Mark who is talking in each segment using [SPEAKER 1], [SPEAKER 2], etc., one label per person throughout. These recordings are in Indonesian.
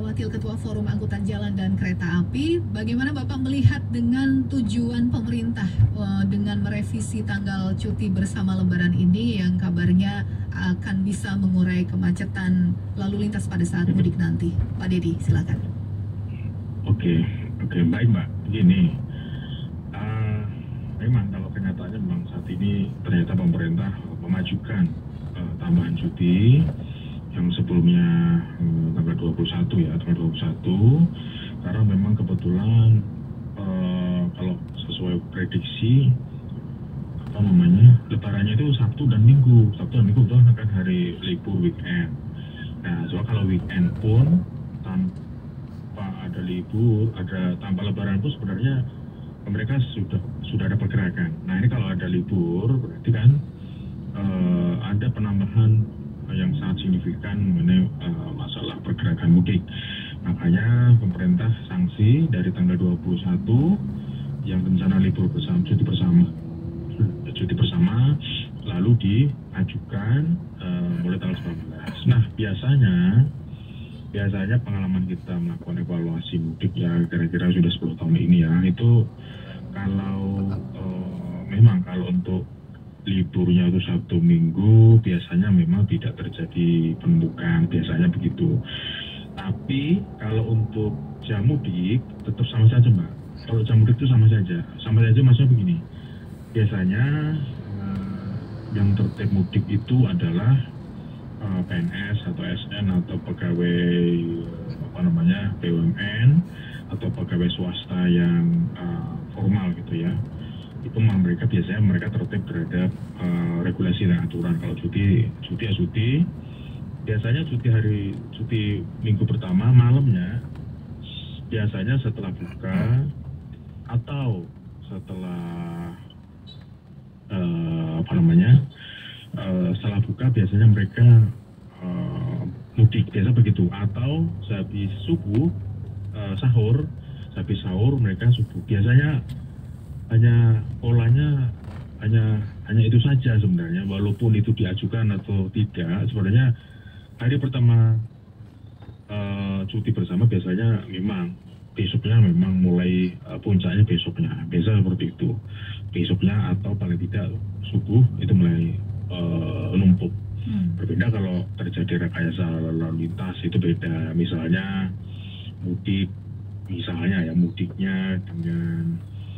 [SPEAKER 1] Wakil Ketua Forum Angkutan Jalan dan Kereta Api. Bagaimana Bapak melihat dengan tujuan pemerintah dengan merevisi tanggal cuti bersama Lebaran ini yang kabarnya akan bisa mengurai kemacetan lalu lintas pada saat mudik nanti? Pak Dedi, silakan.
[SPEAKER 2] Oke, baik Mbak. Begini, memang kalau kenyataannya memang saat ini ternyata pemerintah memajukan tambahan cuti yang sebelumnya tanggal 21 ya, tanggal 21, karena memang kebetulan kalau sesuai prediksi Lebarannya itu Sabtu dan Minggu itu kan hari libur weekend. Nah, soal kalau weekend pun tanpa ada libur, tanpa Lebaran pun sebenarnya mereka sudah ada pergerakan. Nah, ini kalau ada libur berarti kan ada penambahan yang sangat signifikan mengenai masalah pergerakan mudik. Makanya pemerintah sanksi dari tanggal 21 yang rencana libur bersama, cuti bersama lalu diajukan mulai tanggal 19. Nah, biasanya pengalaman kita melakukan evaluasi mudik ya kira-kira sudah 10 tahun ini ya, itu memang kalau untuk liburnya itu Sabtu Minggu biasanya memang tidak terjadi penumpukan, biasanya begitu. Tapi kalau untuk jam mudik tetap sama saja Mbak. Kalau jam mudik itu sama saja maksudnya begini. Biasanya yang tertib mudik itu adalah PNS atau SN atau pegawai BUMN atau pegawai swasta yang formal gitu ya. Itu mereka biasanya tertib terhadap regulasi dan aturan. Kalau cuti ya cuti. Biasanya cuti minggu pertama malamnya biasanya setelah buka atau setelah setelah buka biasanya mereka mudik, biasa begitu, atau sehabis subuh habis sahur mereka subuh. Biasanya polanya hanya itu saja sebenarnya, walaupun itu diajukan atau tidak. Sebenarnya hari pertama cuti bersama biasanya memang besoknya memang mulai puncaknya besoknya, biasa seperti itu. Besoknya atau paling tidak subuh itu mulai numpuk. Berbeda kalau terjadi rekayasa lalu lintas, itu beda. Misalnya mudiknya dengan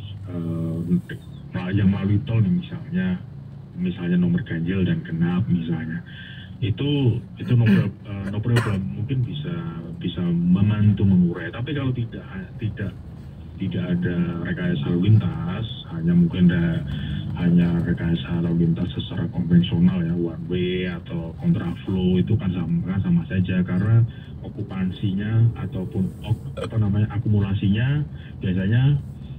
[SPEAKER 2] yang melalui tol nih, misalnya nomor ganjil dan genap misalnya, itu no problem, mungkin bisa membantu mengurai. Tapi kalau tidak ada rekayasa lalu lintas, hanya rekayasa lalu lintas secara konvensional ya, one way atau kontraflow, itu kan sama saja, karena okupansinya ataupun akumulasinya biasanya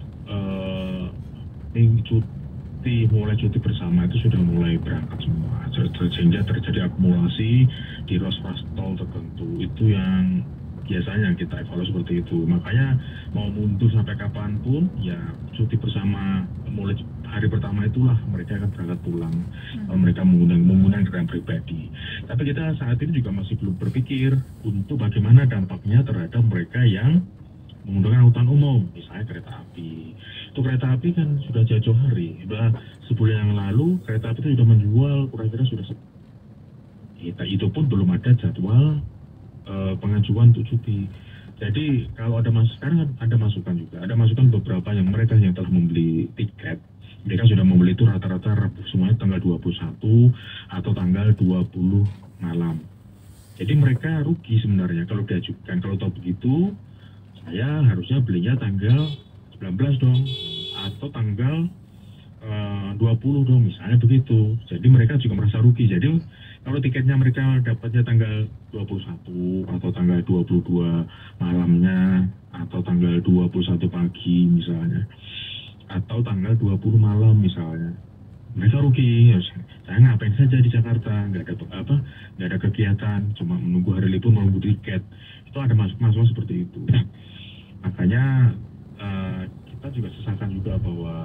[SPEAKER 2] cuti bersama itu sudah mulai berangkat semua, sehingga terjadi akumulasi di ruas tol tertentu. Itu yang biasanya kita evaluasi seperti itu. Makanya mau mundur sampai kapanpun ya, cuti bersama mulai hari pertama itulah mereka akan berangkat pulang. Kalau mereka menggunakan kendaraan pribadi. Tapi kita saat ini juga masih belum berpikir untuk bagaimana dampaknya terhadap mereka yang menggunakan angkutan umum, misalnya kereta api. Itu kereta api kan sudah jauh hari, sudah sebulan yang lalu kereta api itu sudah menjual kira-kira sudah itu pun belum ada jadwal pengajuan untuk cuti. Jadi kalau sekarang ada masukan beberapa yang mereka yang telah membeli tiket, mereka sudah membeli itu rata-rata semuanya tanggal 21 atau tanggal 20 malam. Jadi mereka rugi sebenarnya kalau diajukan. Kalau tahu begitu, saya harusnya belinya tanggal 19 dong, atau tanggal 20 dong, misalnya begitu. Jadi mereka juga merasa rugi. Jadi kalau tiketnya mereka dapatnya tanggal 21 atau tanggal 22 malamnya, atau tanggal 21 pagi misalnya, atau tanggal 20 malam misalnya, mereka rugi. Saya ngapain saja di Jakarta, nggak ada kegiatan, cuma menunggu hari libur menunggu tiket. Itu ada masuk seperti itu. Makanya kita juga sesalkan juga bahwa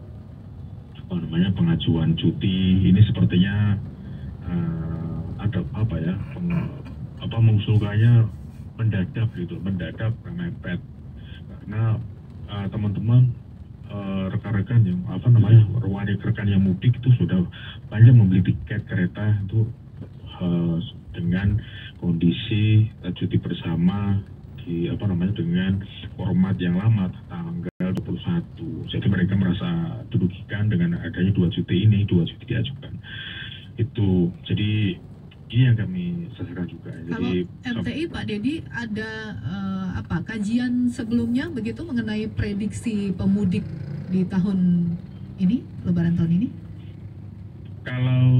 [SPEAKER 2] pengajuan cuti ini sepertinya ada mengusulkannya mendadak mepet karena teman-teman rekan-rekan yang rekan yang mudik itu sudah banyak membeli tiket kereta itu dengan kondisi cuti bersama dengan format yang lama tanggal 21. Jadi mereka merasa dirugikan dengan adanya dua cuti diajukan. Itu jadi ini yang kami selesaikan juga.
[SPEAKER 1] Jadi MTI Pak Dedi ada kajian sebelumnya begitu mengenai prediksi pemudik di tahun ini, Lebaran tahun ini?
[SPEAKER 2] Kalau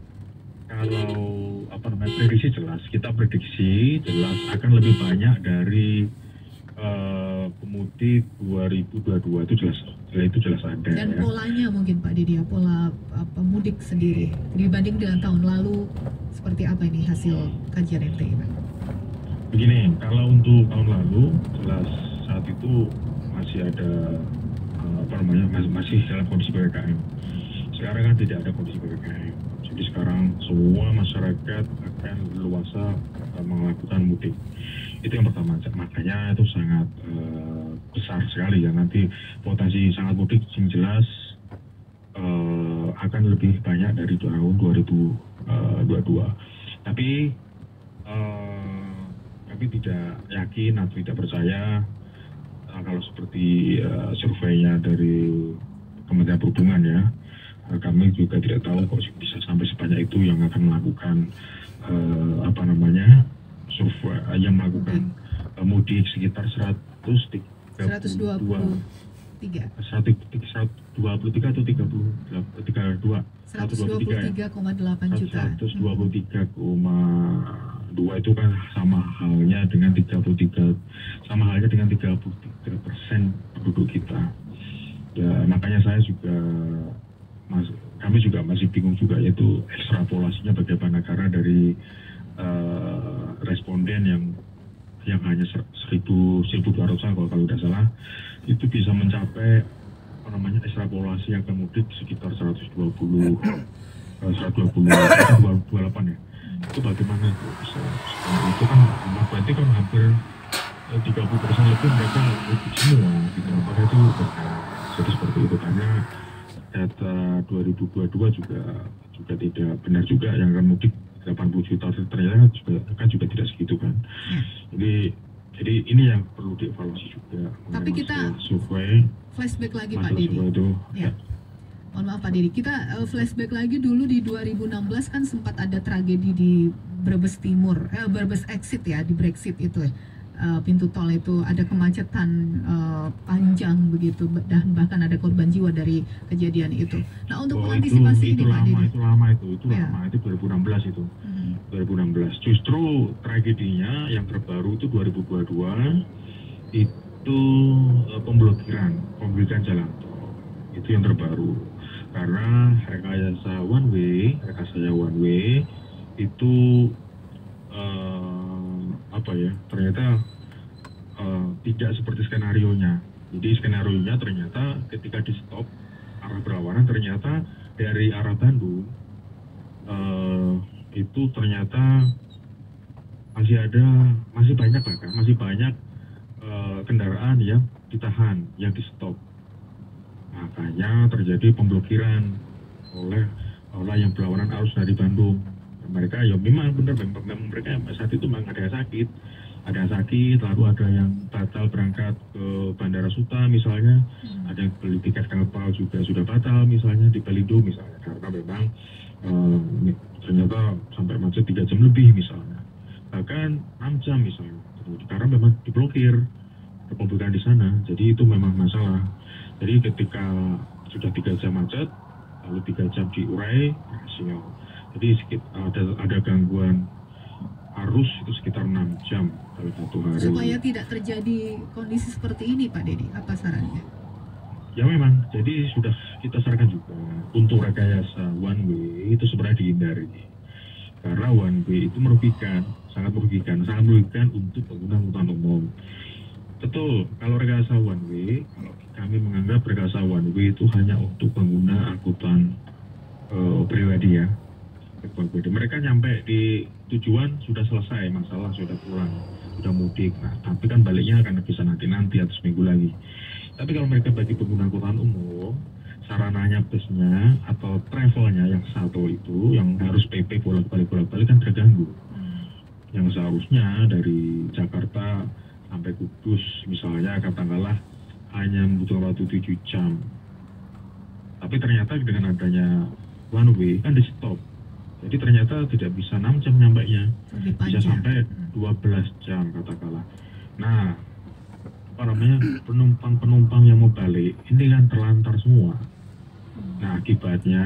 [SPEAKER 2] prediksi jelas, kita prediksi jelas akan lebih banyak dari pemudik 2022 itu jelas ada.
[SPEAKER 1] Dan polanya mungkin Pak Dedi, pola pemudik sendiri dibanding dengan tahun lalu seperti apa ini hasil kajian MTI Pak?
[SPEAKER 2] Begini, kalau untuk tahun lalu jelas saat itu masih ada masih dalam kondisi PPKM. Sekarang kan tidak ada kondisi PPKM. Jadi sekarang semua masyarakat akan leluasa melakukan mudik. Itu yang pertama, makanya itu sangat besar sekali ya, nanti potensi sangat mudik yang jelas akan lebih banyak dari tahun 2022. Tapi kami tidak yakin atau tidak percaya kalau seperti surveinya dari Kementerian Perhubungan ya. Kami juga tidak tahu kok bisa sampai sebanyak itu yang akan melakukan survei yang melakukan mudik sekitar 123 atau 32
[SPEAKER 1] 123,8 juta.
[SPEAKER 2] 123,2 itu kan sama halnya dengan 33% penduduk kita. Ya, makanya kami juga masih bingung juga, yaitu ekstrapolasinya bagaimana, karena dari responden yang hanya 1.200 kalau tidak salah itu bisa mencapai ekstrapolasi yang mudik sekitar 128 ya. Itu bagaimana itu bisa itu kan berarti kan hampir 30% lebih mereka mudik semua gitu. Apakah itu jadi seperti itu, karena data 2022 juga tidak benar juga, yang akan mudik 80 juta ternyata kan juga tidak segitu kan. Jadi ini yang perlu dievaluasi juga.
[SPEAKER 1] Tapi kita
[SPEAKER 2] survei
[SPEAKER 1] flashback lagi Pak Dedi. Ya. Mohon maaf Pak Dedi, kita flashback lagi dulu di 2016 kan sempat ada tragedi di Brebes Timur, Brebes exit ya, di Brexit itu ya. Pintu tol itu ada kemacetan panjang begitu, dan bahkan ada korban jiwa dari kejadian itu. Nah, untuk mengantisipasi ini Pak Dedi.
[SPEAKER 2] Itu lama itu 2016 itu. 2016. Justru tragedinya yang terbaru itu 2022 itu pemblokiran jalan tol. Itu yang terbaru. Karena rekayasa one way itu ternyata tidak seperti skenarionya. Jadi skenarionya ternyata ketika di stop arah berlawanan, ternyata dari arah Bandung itu ternyata masih banyak kendaraan yang ditahan, yang di stop. Makanya terjadi pemblokiran oleh yang berlawanan arus dari Bandung. Mereka ya memang benar, mereka saat itu memang ada yang sakit, lalu ada yang batal berangkat ke Bandara Suta misalnya, ada yang beli tiket kapal juga sudah batal misalnya di Pelindo misalnya, karena memang ternyata sampai macet 3 jam lebih misalnya, bahkan 6 jam misalnya, karena memang diblokir pembukaan di sana. Jadi itu memang masalah. Jadi ketika sudah 3 jam macet, lalu 3 jam diurai, berhasil. Jadi ada gangguan arus itu sekitar 6 jam dalam satu hari.
[SPEAKER 1] Supaya tidak terjadi kondisi seperti ini Pak Dedi, apa sarannya?
[SPEAKER 2] Ya memang, jadi sudah kita sarankan juga untuk rekayasa one way itu sebenarnya dihindari. Karena one way itu sangat merugikan untuk pengguna angkutan umum. Betul, kalau rekayasa one way, kalau kami menganggap rekayasa one way itu hanya untuk pengguna angkutan pribadi ya. Mereka nyampe di tujuan sudah selesai masalah, sudah pulang, sudah mudik. Nah, tapi kan baliknya akan bisa nanti atau seminggu lagi. Tapi kalau mereka bagi pengguna angkutan umum, sarananya busnya atau travelnya yang satu itu yang harus PP bolak-balik kan terganggu. Yang seharusnya dari Jakarta sampai Kudus misalnya katakanlah hanya membutuhkan waktu 7 jam. Tapi ternyata dengan adanya one way kan di stop. Jadi ternyata tidak bisa 6 jam nyampainya, bisa sampai 12 jam katakanlah. Nah, apa namanya, penumpang yang mau balik ini kan terlantar semua. Nah, akibatnya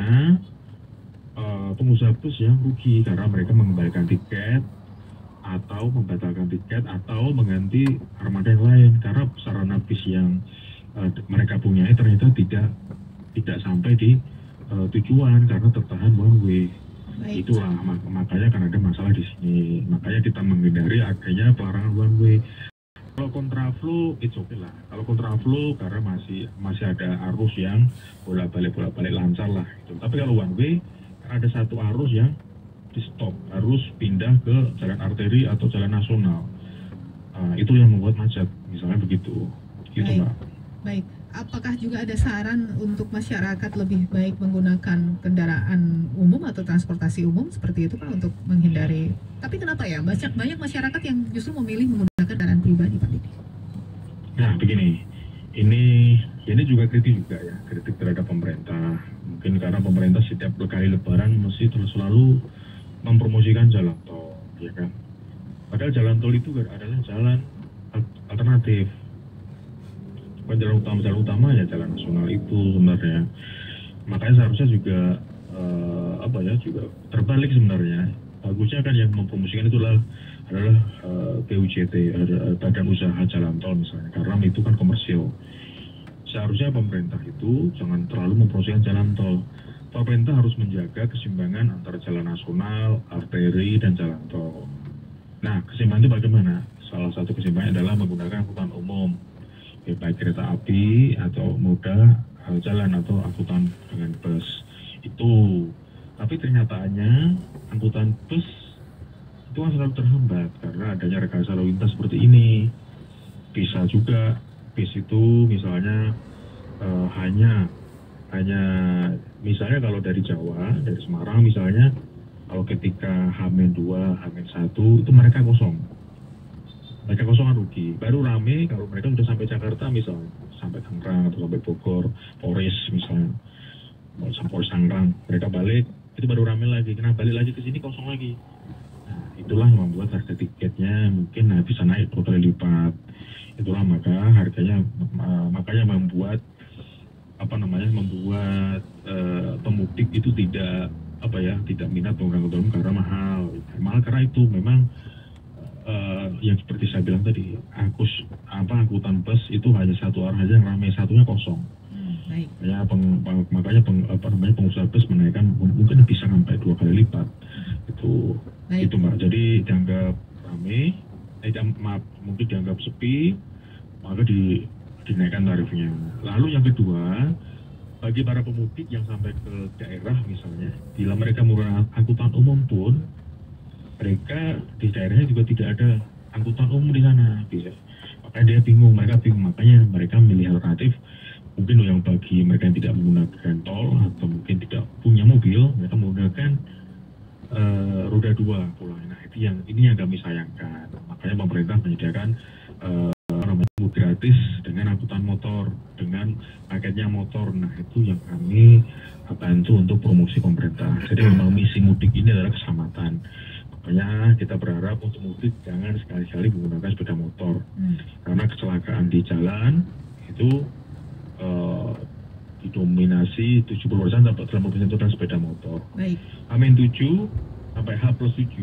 [SPEAKER 2] pengusaha bus yang rugi karena mereka mengembalikan tiket atau membatalkan tiket atau mengganti armada yang lain karena sarana bis yang mereka punya ternyata tidak sampai di tujuan karena tertahan one way. Baik. Itulah makanya kan ada masalah di sini. Makanya kita menghindari adanya pelarangan one way. Kalau kontraflow, it's okay lah. Kalau kontraflow karena masih ada arus yang bolak-balik lancar lah. Gitu. Tapi kalau one way, ada satu arus yang di stop, harus pindah ke jalan arteri atau jalan nasional. Itu yang membuat macet, misalnya begitu. Gitu,
[SPEAKER 1] baik.
[SPEAKER 2] Mbak.
[SPEAKER 1] Baik. Apakah juga ada saran untuk masyarakat lebih baik menggunakan kendaraan umum atau transportasi umum seperti itu Pak untuk menghindari? Tapi kenapa ya banyak masyarakat yang justru memilih menggunakan kendaraan pribadi Pak Didi?
[SPEAKER 2] Nah begini, ini juga kritik terhadap pemerintah. Mungkin karena pemerintah setiap kali Lebaran mesti terus selalu mempromosikan jalan tol, ya kan? Padahal jalan tol itu adalah jalan alternatif. Jalan utama ya jalan nasional itu sebenarnya. Makanya seharusnya juga juga terbalik sebenarnya. Bagusnya kan yang mempromosikan adalah BUJT, Badan Usaha Jalan Tol misalnya, karena itu kan komersial. Seharusnya pemerintah itu jangan terlalu mempromosikan jalan tol. Pemerintah harus menjaga keseimbangan antara jalan nasional, arteri, dan jalan tol. Nah, keseimbangan itu bagaimana? Salah satu keseimbangan adalah menggunakan angkutan umum. Baik kereta api atau moda jalan atau angkutan dengan bus itu. Tapi kenyataannya angkutan bus itu kan selalu terhambat karena adanya rekayasa lalu lintas seperti ini. Bisa juga bis itu misalnya hanya misalnya kalau dari Jawa, dari Semarang misalnya, kalau ketika H-2, H-1 itu mereka kosong. Mereka kosongan rugi, baru rame kalau mereka sudah sampai Jakarta misalnya, sampai Tangerang atau sampai Bogor, Polres misalnya, sampai Tangerang, mereka balik, itu baru rame lagi, kena balik lagi ke sini kosong lagi. Nah, itulah yang membuat harga tiketnya mungkin bisa naik 2 kali lipat. Itulah makanya membuat pemudik itu tidak minat menggunakan karena mahal karena itu memang yang seperti saya bilang tadi, angkutan bus itu hanya satu arah aja yang ramai, satunya kosong. Baik. Makanya pengusaha bus menaikkan mungkin bisa sampai 2 kali lipat. Itu Mbak. Jadi dianggap ramai, mungkin dianggap sepi, maka dinaikkan tarifnya. Lalu yang kedua, bagi para pemudik yang sampai ke daerah misalnya, bila mereka menggunakan angkutan umum pun, mereka di daerahnya juga tidak ada angkutan umum di sana, makanya makanya mereka memilih alternatif. Mungkin yang bagi mereka yang tidak menggunakan tol atau mungkin tidak punya mobil, mereka menggunakan roda 2 pulang. Nah ini yang kami sayangkan. Makanya pemerintah menyediakan mudik gratis dengan angkutan motor, dengan paketnya motor. Nah itu yang kami bantu untuk promosi pemerintah. Jadi memang misi mudik ini adalah keselamatan. Makanya kita berharap untuk mudik jangan sekali-kali menggunakan sepeda motor, karena kecelakaan di jalan itu didominasi 70% sampai 80% itu adalah sepeda motor. Amin 7 sampai H+7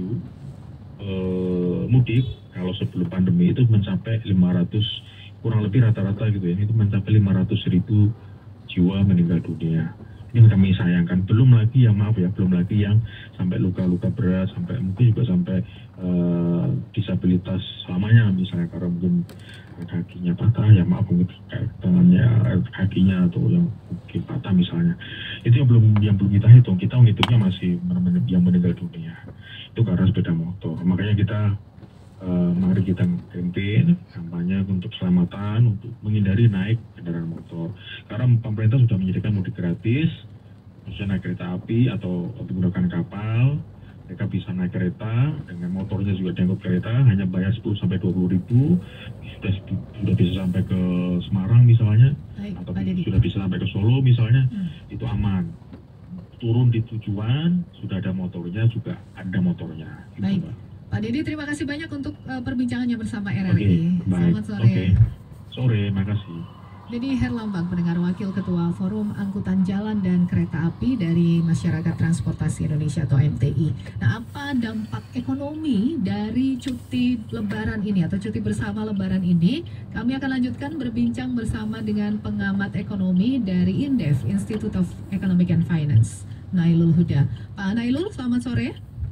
[SPEAKER 2] mudik kalau sebelum pandemi itu mencapai 500, kurang lebih rata-rata gitu ya, itu mencapai 500.000 jiwa meninggal dunia. Ini yang kami sayangkan. Belum lagi yang sampai luka-luka berat, sampai mungkin juga sampai disabilitas lamanya, misalnya karena mungkin kakinya patah, ya maaf mungkin tangannya, kakinya atau yang mungkin patah misalnya, itu yang belum kita hitung. Kita menghitungnya masih yang meninggal dunia itu karena sepeda motor. Makanya kita mari kita campaign kampanye untuk keselamatan, untuk menghindari naik kendaraan motor, karena pemerintah sudah menyediakan mudik gratis, khususnya naik kereta api atau menggunakan kapal. Mereka bisa naik kereta dengan motornya juga diangkut kereta, hanya bayar 10 sampai 20 ribu, sudah bisa sampai ke Semarang misalnya, atau sudah bisa sampai ke Solo misalnya, itu aman. Turun di tujuan sudah ada motornya, juga ada motornya. Gitu,
[SPEAKER 1] baik,
[SPEAKER 2] Mbak.
[SPEAKER 1] Pak Didi, terima kasih banyak untuk perbincangannya bersama RRI. Selamat sore.
[SPEAKER 2] Sore, makasih.
[SPEAKER 1] Dedi Herlambang, pendengar wakil ketua Forum Angkutan Jalan dan Kereta Api dari Masyarakat Transportasi Indonesia atau MTI. Nah, apa dampak ekonomi dari cuti lebaran ini atau cuti bersama lebaran ini? Kami akan lanjutkan berbincang bersama dengan pengamat ekonomi dari Indef, Institute of Economic and Finance, Nailul Huda. Pak Nailul, selamat sore.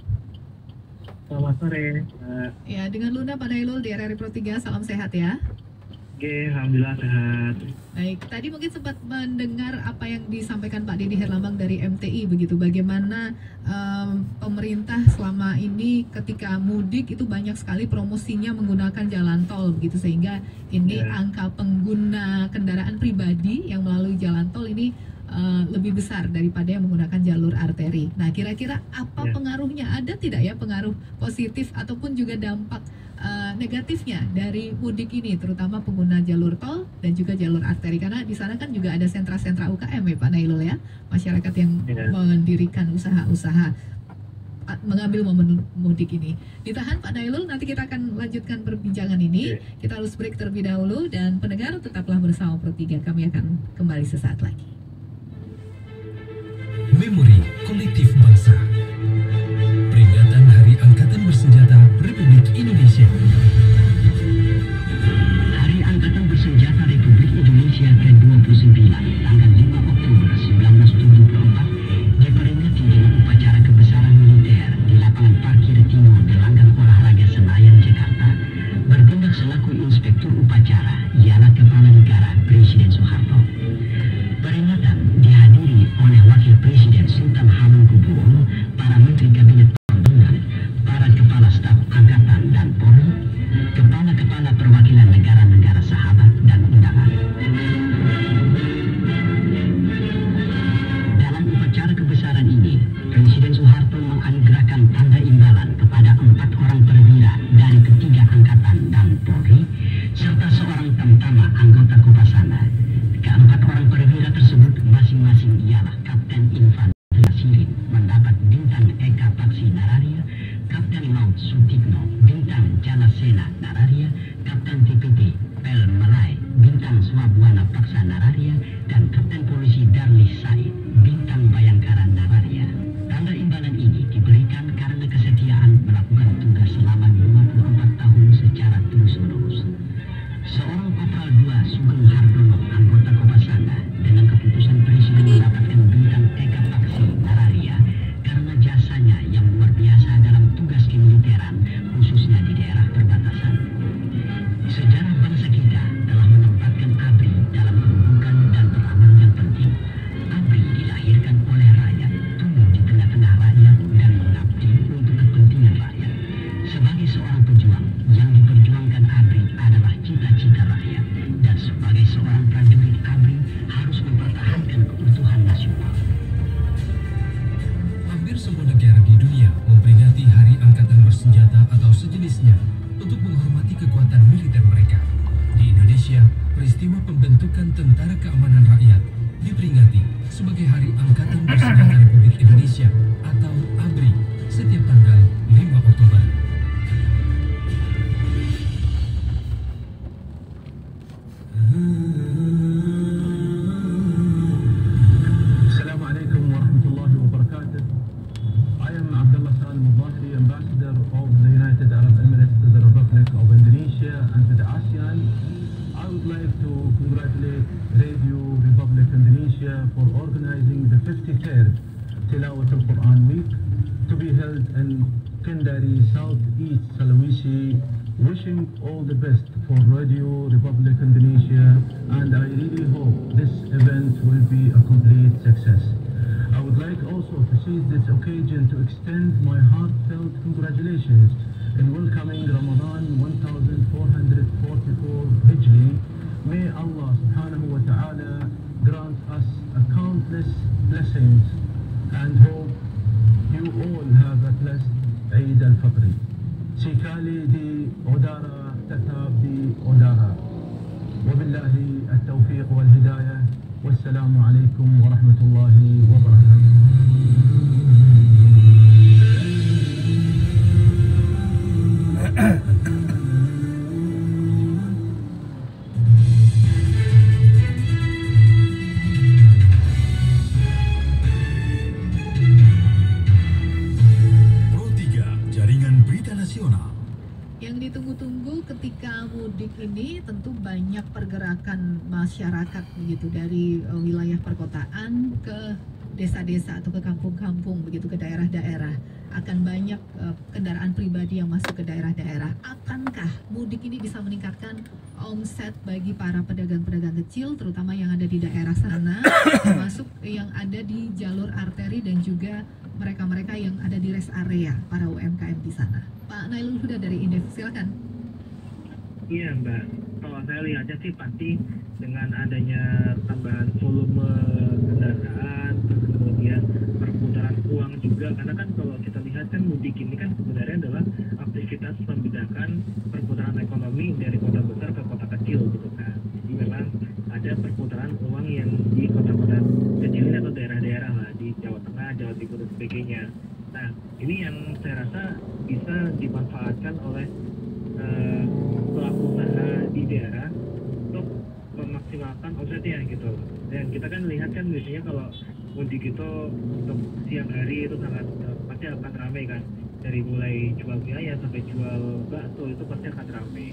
[SPEAKER 3] Selamat sore.
[SPEAKER 1] Ya, dengan Luna Pak Nailul di RRI Pro 3, salam sehat ya.
[SPEAKER 3] Oke, alhamdulillah sehat.
[SPEAKER 1] Baik, tadi mungkin sempat mendengar apa yang disampaikan Pak Dedi Herlambang dari MTI begitu. Bagaimana pemerintah selama ini ketika mudik itu banyak sekali promosinya menggunakan jalan tol begitu, sehingga ini angka pengguna kendaraan pribadi yang melalui jalan tol ini lebih besar daripada yang menggunakan jalur arteri. Nah, kira-kira apa pengaruhnya? Ada tidak ya pengaruh positif ataupun juga dampak negatifnya dari mudik ini, terutama pengguna jalur tol dan juga jalur arteri, karena di sana kan juga ada sentra-sentra UKM ya Pak Nailul ya, masyarakat yang mendirikan usaha-usaha mengambil momen mudik ini. Ditahan Pak Nailul, nanti kita akan lanjutkan perbincangan ini. Kita harus break terlebih dahulu, dan pendengar tetaplah bersama Pro 3, kami akan kembali sesaat lagi.
[SPEAKER 4] Memori Kolektif Bangsa, peringatan Hari Angkatan Bersenjata Republik Indonesia.
[SPEAKER 5] Hari Angkatan Bersenjata Republik Indonesia ke-29 tanggal 5 Oktober 1974 diperingati dengan upacara kebesaran militer di lapangan parkir timur Gelanggang Olahraga Senayan, Jakarta. Bertindak selaku inspektur upacara ialah Kepala Negara Presiden Soeharto. Peringatan dihadiri oleh Wakil Presiden Sultan Hamengkubuwono, para Menteri Kabinet Pembangunan, para Kepala Staf Angkatan dan Polri, Kepala-Kepala Perwakilan Negara-Negara Sahabat dan undangan. Dalam upacara kebesaran ini, Presiden Soeharto menganugerahkan tanda imbalan kepada 4 orang perwira dari ketiga angkatan dan Polri, serta seorang tamtama anggota Kopasana. Keempat orang perwira tersebut masing-masing ialah Kapten Infanteri Sirin mendapat bintang Eka Paksi Nararia, Kapten Laut Sutikno bintang Jalasena Nararia, Kapten TPT Pel Melai bintang Swabwana Paksa Nararia, dan Kapten Polisi Darlis Said bintang Bayangkara Nararia. Tanda imbalan ini diberikan karena kesetiaan melakukan tugas selama 54 tahun secara terus-menerus. Seorang Kopral 2 Sugeng Hardono, anggota Kopasana, dengan keputusan Presiden mendapatkan bintang Eka Paksi Nararia karena jasanya yang luar biasa dalam tugas kemiliteran, khususnya di daerah perbatasan. Sejarah bangsa kita telah menempatkan ABRI dalam kedudukan dan peranan yang penting. ABRI dilahirkan oleh rakyat, tumbuh di tengah-tengah rakyat, dan mengabdi untuk kepentingan rakyat. Sebagai seorang pejuang, yang diperjuangkan ABRI adalah cita-cita rakyat, dan sebagai seorang prajurit ABRI harus mempertahankan keutuhan nasional.
[SPEAKER 4] Hampir semua negara di dunia memperingati Hari Angkatan Bersenjata atau sejenisnya untuk menghormati kekuatan militer mereka. Di Indonesia, peristiwa pembentukan Tentara Keamanan Rakyat diperingati sebagai Hari Angkatan Bersenjata Republik Indonesia atau ABRI setiap tanggal 5 Oktober.
[SPEAKER 6] Assalamualaikum warahmatullahi wabarakatuh. I am Abdullah Salim Al-Zahri, Ambassador of the United Arab Emirates to the Republic of Indonesia and to the ASEAN. I would like to congratulate Radio Republic Indonesia for organizing the 53rd Tilawat Al-Quran Week to be held in Kendari, Southeast Sulawesi wishing all the best for Radio Republic Indonesia, and I really hope this event will be a complete success. I would like also to seize this occasion to extend my heartfelt congratulations in welcoming Ramadan 1444 Hijri. May Allah subhanahu wa ta'ala grant us a countless blessings and hope you all have a blessed Eid al-Fitr. Sikali di Odara tetap di Odara. Wabillahi at-tawfiq wal hidayah. Wassalamu alaikum warahmatullahi wabarakatuh.
[SPEAKER 1] Yang ditunggu-tunggu ketika mudik ini tentu banyak pergerakan masyarakat begitu dari wilayah perkotaan ke desa-desa atau ke kampung-kampung begitu, ke daerah-daerah. Akan banyak kendaraan pribadi yang masuk ke daerah-daerah. Akankah mudik ini bisa meningkatkan omset bagi para pedagang-pedagang kecil terutama yang ada di daerah sana, termasuk yang ada di jalur arteri dan juga mereka-mereka yang ada di rest area, para UMKM di sana? Pak Nailul Huda dari Indef, silakan.
[SPEAKER 3] Iya Mbak, kalau saya lihatnya sih pasti dengan adanya tambahan volume kendaraan, terus kemudian perputaran uang juga, karena kan kalau kita lihat kan mudik ini kan sebenarnya adalah aktivitas membedakan perputaran ekonomi dari kota besar ke kota kecil gitu kan. Jadi memang ada perputaran uang yang di kota-kota kecil ini atau daerah-daerah lah di Jawa Tengah, Jawa Timur dan sebagainya. Nah, ini yang saya rasa bisa dimanfaatkan oleh pelaku usaha di daerah untuk memaksimalkan omsetnya gitu. Dan kita kan lihat kan biasanya kalau mudik itu untuk siang hari itu sangat pasti akan ramai kan. Dari mulai jual mie ayam sampai jual bakso itu pasti akan ramai.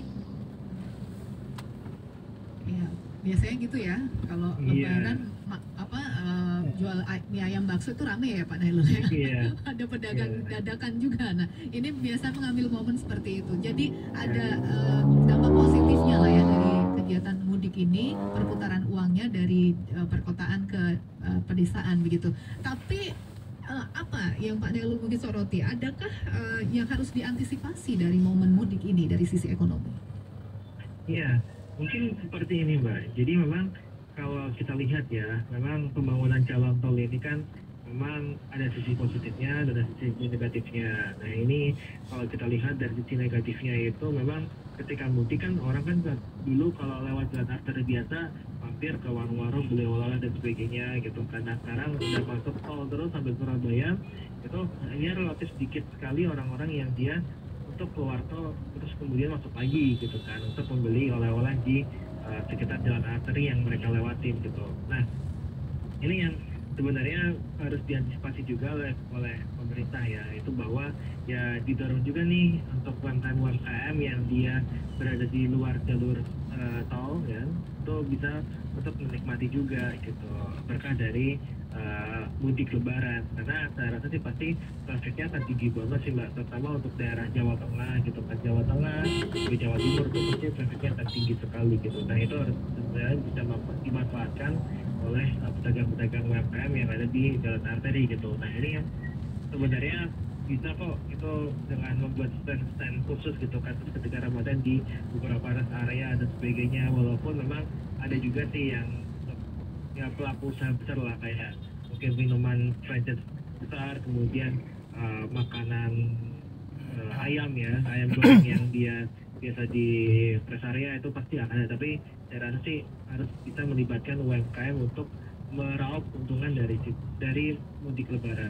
[SPEAKER 1] Iya, biasanya gitu ya. Kalau lebaran jual mie ayam bakso itu rame ya Pak Nailul ya.
[SPEAKER 3] Iya.
[SPEAKER 1] Ada pedagang dadakan juga. Nah, ini biasa mengambil momen seperti itu. Jadi ada dampak positifnya lah ya dari kegiatan mudik ini, perputaran uangnya dari perkotaan ke pedesaan begitu. Tapi apa yang Pak Nailul mungkin soroti? Adakah yang harus diantisipasi dari momen mudik ini dari sisi ekonomi?
[SPEAKER 3] Iya, mungkin seperti ini Mbak. Jadi memang kalau kita lihat ya, memang pembangunan jalan tol ini kan memang ada sisi positifnya dan ada sisi negatifnya. Nah ini kalau kita lihat dari sisi negatifnya itu memang ketika mudik kan orang kan dulu kalau lewat jalan arteri biasa mampir ke warung-warung beli oleh-oleh dan sebagainya gitu. Karena sekarang udah masuk tol terus sampai Surabaya itu hanya relatif sedikit sekali orang-orang yang dia untuk keluar tol terus kemudian masuk lagi gitu kan untuk membeli oleh-oleh di sekitar jalan arteri yang mereka lewatin gitu. Nah ini yang sebenarnya harus diantisipasi juga oleh pemerintah ya, itu bahwa ya didorong juga nih untuk UMKM yang dia berada di luar jalur tol ya, itu bisa untuk menikmati juga gitu berkah dari mudik lebaran. Karena saya rasa sih pasti trafiknya akan tinggi banget sih Mbak, terutama untuk daerah Jawa Tengah gitu kan, Jawa Tengah di Jawa Timur itu pasti trafiknya akan tinggi sekali gitu. Nah itu harus sebenarnya bisa dimanfaatkan oleh pedagang-pedagang UMKM yang ada di jalan arteri gitu. Nah ini yang sebenarnya bisa kok itu dengan membuat stand-stand khusus gitu kan ketika Ramadan di beberapa rest area dan sebagainya, walaupun memang ada juga sih yang ya pelaku usaha besar lah kayak mungkin minuman franchise besar, kemudian makanan ayam ya, ayam goreng yang dia biasa di rest area itu pasti akan ada, tapi saya rasa sih harus bisa melibatkan UMKM untuk meraup keuntungan dari mudik lebaran.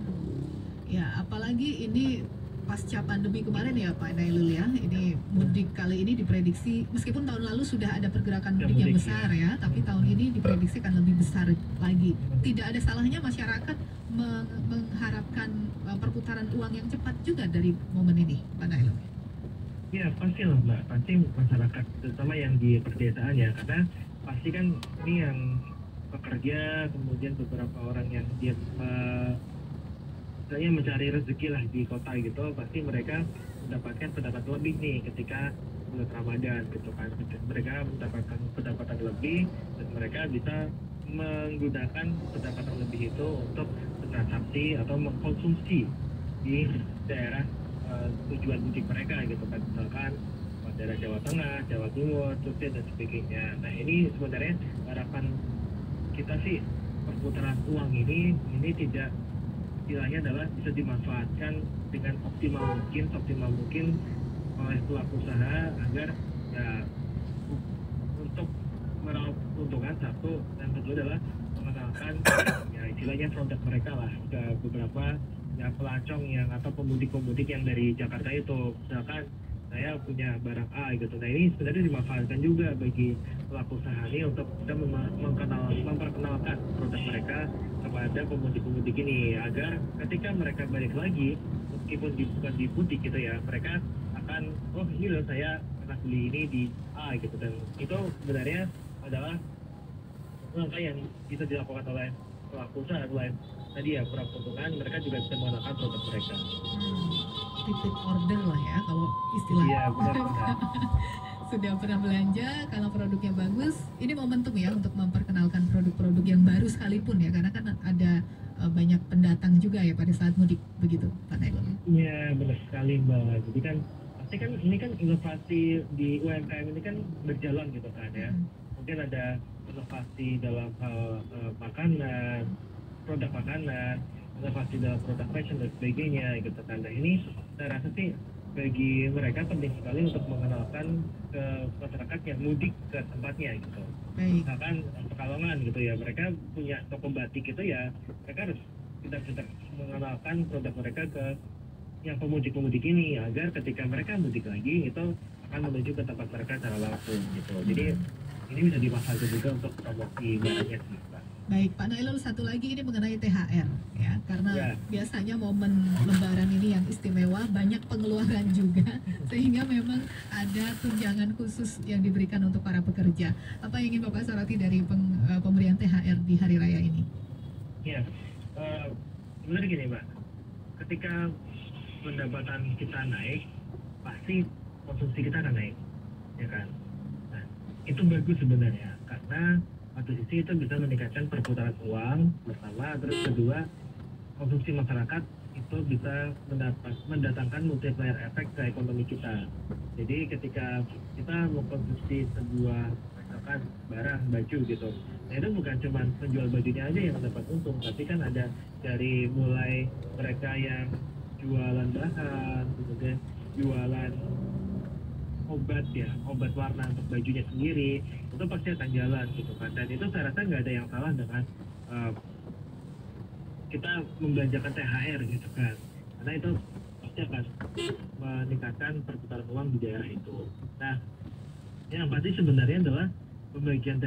[SPEAKER 1] Ya, apalagi ini pasca pandemi kemarin ya Pak Nailul ya, ini mudik kali ini diprediksi meskipun tahun lalu sudah ada pergerakan mudik yang besar ya, tapi tahun ini diprediksi akan lebih besar lagi. Tidak ada salahnya masyarakat mengharapkan perputaran uang yang cepat juga dari momen ini Pak Nailul.
[SPEAKER 3] Ya pasti lah Mbak, pasti masyarakat terutama yang di perdesaan ya, karena pasti kan ini yang pekerja, kemudian beberapa orang yang dia misalnya mencari rezeki lah di kota gitu, pasti mereka mendapatkan pendapatan lebih nih ketika bulan Ramadan gitu kan. Mereka mendapatkan pendapatan lebih dan mereka bisa menggunakan pendapatan lebih itu untuk bertransaksi atau mengkonsumsi di daerah tujuan mudik mereka gitu kan, misalkan daerah Jawa Tengah, Jawa Timur, Jogja dan sebagainya. Nah ini sebenarnya harapan kita sih perputaran uang ini tidak, istilahnya adalah bisa dimanfaatkan dengan optimal mungkin oleh pelaku usaha agar ya untuk meraup keuntungan satu, dan kedua adalah mengenalkan ya istilahnya produk mereka lah ke beberapa ya pelancong yang atau pemudik-pemudik yang dari Jakarta itu. Misalkan saya punya barang A gitu, nah ini sebenarnya dimanfaatkan juga bagi pelaku usaha ini untuk bisa memperkenalkan produk mereka kepada pemudik-pemudik ini, agar ketika mereka balik lagi meskipun bukan di butik gitu ya, mereka akan oh ini loh saya pernah beli ini di A gitu. Dan itu sebenarnya adalah langkah yang bisa dilakukan oleh pelaku usaha selain tadi ya kurang keuntungan, mereka juga bisa mengenalkan produk mereka.
[SPEAKER 1] Repeat order lah ya kalau istilahnya.
[SPEAKER 3] Iya benar-benar.
[SPEAKER 1] Sudah pernah belanja, kalau produknya bagus, ini momentum ya untuk memperkenalkan produk-produk yang baru sekalipun ya, karena kan ada banyak pendatang juga ya pada saat mudik, begitu Pak Nailul.
[SPEAKER 3] Iya benar sekali Mbak. Jadi kan pasti kan ini kan inovasi di UMKM ini kan berjalan gitu kan ya. Mungkin ada inovasi dalam hal makanan, produk makanan, inovasi dalam produk fashion dan sebagainya gitu kan. Nah ini saya rasa sih bagi mereka penting sekali untuk mengenalkan ke masyarakat yang mudik ke tempatnya gitu.
[SPEAKER 1] Baik.
[SPEAKER 3] Misalkan Pekalongan gitu ya, mereka punya toko batik gitu ya, mereka harus kita mengenalkan produk mereka ke yang pemudik-pemudik ini, agar ketika mereka mudik lagi itu akan menuju ke tempat mereka secara langsung gitu. Jadi ini bisa dimanfaatkan juga untuk promosi barangnya sih Pak.
[SPEAKER 1] Baik, Pak Nailul, satu lagi ini mengenai THR ya, karena
[SPEAKER 3] Ya.
[SPEAKER 1] biasanya momen Lebaran ini yang istimewa, banyak pengeluaran juga, sehingga memang ada tunjangan khusus yang diberikan untuk para pekerja. Apa yang ingin Bapak soroti dari pemberian THR di Hari Raya ini?
[SPEAKER 3] Ya, sebenarnya gini Mbak, ketika pendapatan kita naik, pasti konsumsi kita akan naik, ya kan? Nah, itu bagus sebenarnya, karena satu sisi itu bisa meningkatkan perputaran uang pertama, terus kedua konsumsi masyarakat itu bisa mendatangkan multiplier efek ke ekonomi kita. Jadi ketika kita mengkonsumsi sebuah misalkan barang baju gitu, nah itu bukan cuma penjual bajunya aja yang mendapat untung, tapi kan ada dari mulai mereka yang jualan bahan, kemudian jualan obat ya, obat warna untuk bajunya sendiri, itu pasti akan jalan gitu kan. Dan itu saya rasa nggak ada yang salah dengan kita membelanjakan THR gitu kan, karena itu pasti akan meningkatkan perputaran uang di daerah itu. Nah yang pasti sebenarnya adalah pembagian